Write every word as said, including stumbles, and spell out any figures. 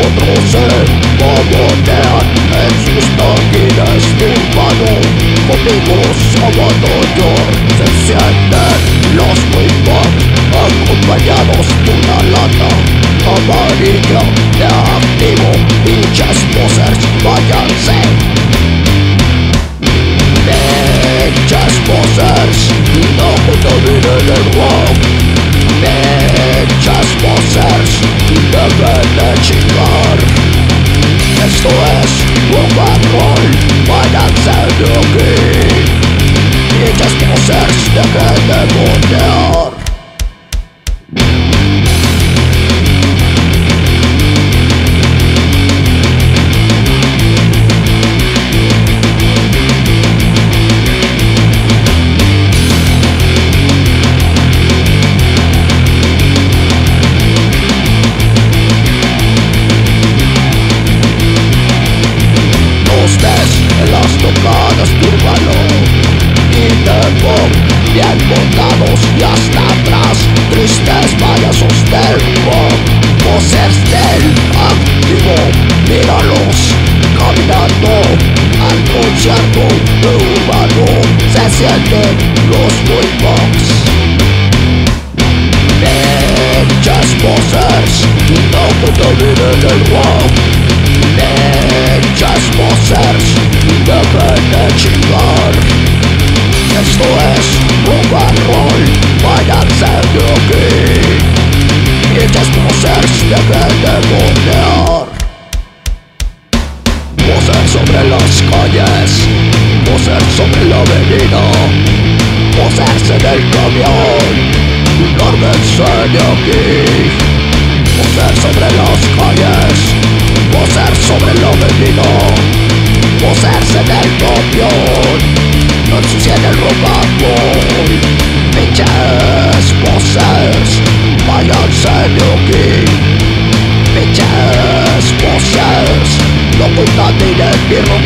otros se mojonean en sus toquines de mano. Conmigo Salvador se encienden los Wingbox, acompañados de una lata amarilla de activo. Pinches posers, váyanse. Pinches posers, no contaminen el rock. Pinches posers, deben de chingar. Esto es rock and roll, váyanse de aquí. Pinches posers, dejen de monear. En las tocadas túrbalo y de pop, bien montados y hasta atrás, tristes payasos del rock, posers del activo, míralos caminando al concierto de Urbano, se sienten los Wingbox. Pinches posers, no contaminen el rock. Pinches posers, dejen de chingar. Esto es rock and roll, váyanse de aquí. Pinches posers, dejen de monear. Posers sobre las calles, posers sobre la avenida, posers en el camión, lárguense de aquí. Posers sobre las calles, posers sobre la avenida, posers en el camión, no ensucien el rock and roll. Pinches posers, váyanse de aquí. Pinches posers, no contaminen mi rock